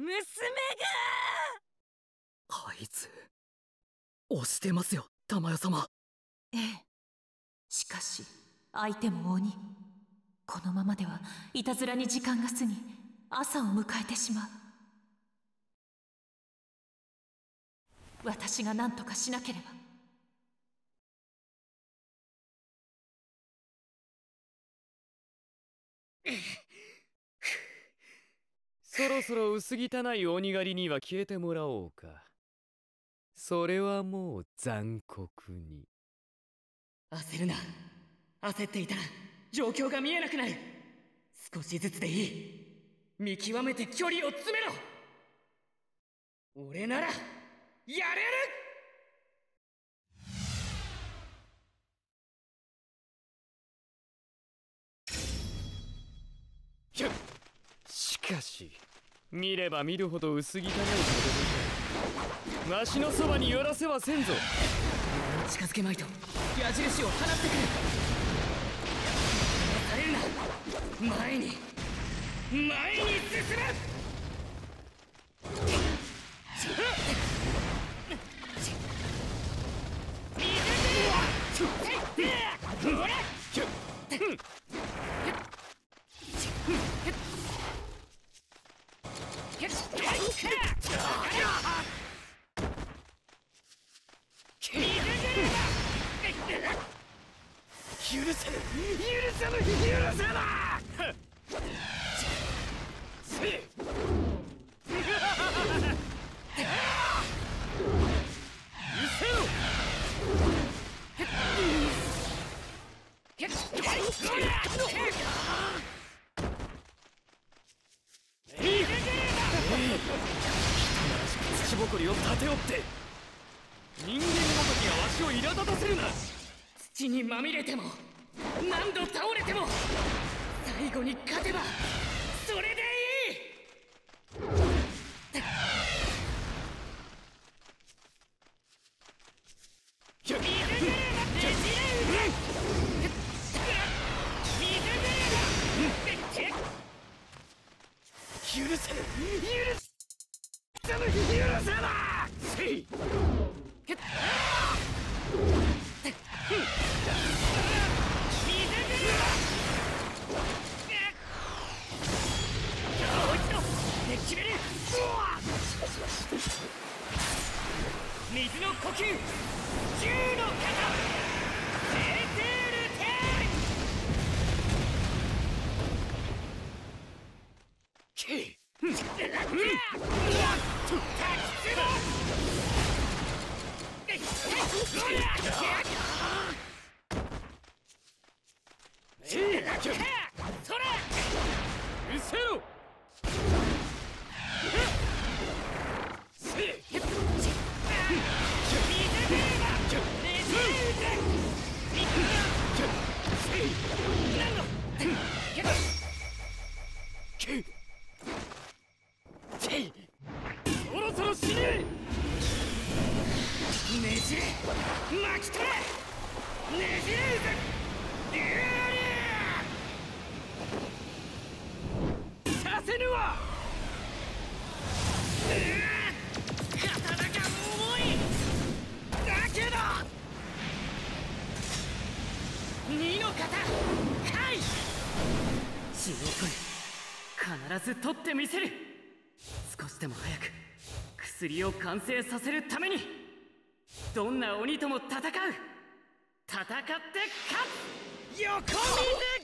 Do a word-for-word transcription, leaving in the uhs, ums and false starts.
娘が。 あいつ押してますよ、玉代様。 ええ。しかし相手も鬼。このままではいたずらに時間が過ぎ、朝を迎えてしまう。私が何とかしなければ。 そろそろ薄汚い鬼狩りには消えてもらおうか。それはもう残酷に。 焦るな。焦っていたら状況が見えなくなる。少しずつでいい。見極めて距離を詰めろ。俺ならやれる。 しかし見れば見るほど薄汚い子供か。わしのそばに寄らせはせんぞ。 近づけまいと矢印を放ってくる。離されるな。前に前に進め。 許せぬ許せぬ許せな。土ぼこりを立ておって人間ごときがわしを苛立たせるな。 土にまみれても何度倒れても最後に勝てばそれでいい。 許せぬ許せぬ許せな。せい水の呼吸、銃の型、セーテールテール。それうせろ。そろそろ死ね。ねじれ巻き取れ。ねじれうぜ。させぬわ。刀が重いだけど二の型はい。じゅうごふん必ず取ってみせる。少しでも早く薬を完成させるためにどんな鬼とも戦う。戦って勝つ。横見で